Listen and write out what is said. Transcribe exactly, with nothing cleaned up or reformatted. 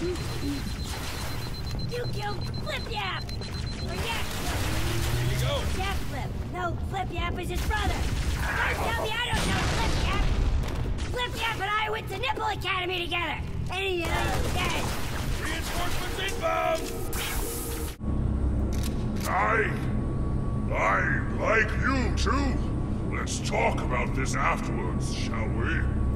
You killed Flip Yap! Or Yak Flip! Here you go! Yak Flip! No, Flip Yap is his brother! Don't tell me I don't know Flip Yap! Flip Yap and I went to Nipple Academy together! And he, uh, dead! Reinforcements inbound! I... I like you too. Let's talk about this afterwards, shall we?